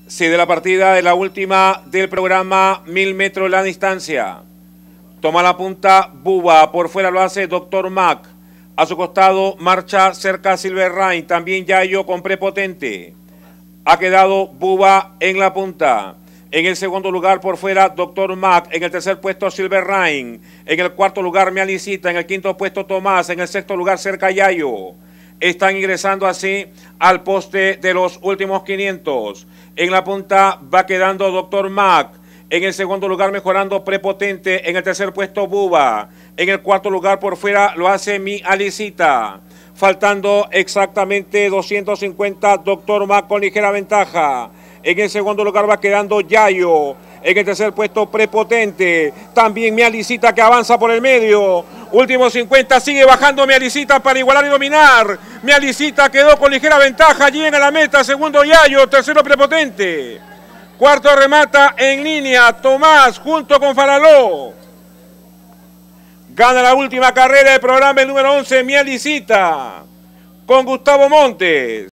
Sí, de la partida de la última del programa 1000 metros la distancia. Toma la punta Buba, por fuera lo hace Dr. Mac. A su costado marcha cerca Silver Rain, también Yayo con Prepotente. Ha quedado Buba en la punta. En el segundo lugar por fuera Dr. Mac, en el tercer puesto Silver Rain, en el cuarto lugar Mealicita, en el quinto puesto Tomás, en el sexto lugar cerca Yayo. Están ingresando así al poste de los últimos 500. En la punta va quedando Dr. Mac. En el segundo lugar mejorando Prepotente. En el tercer puesto Buba. En el cuarto lugar por fuera lo hace Mealicita. Faltando exactamente 250 Dr. Mac con ligera ventaja. En el segundo lugar va quedando Yayo. En el tercer puesto Prepotente. También Mealicita que avanza por el medio. Último 50, sigue bajando Mealicita para igualar y dominar. Mealicita quedó con ligera ventaja, llega a la meta, segundo Yayo, tercero Prepotente. Cuarto remata en línea Tomás junto con Faraló. Gana la última carrera del programa el número 11 Mealicita con Gustavo Montes.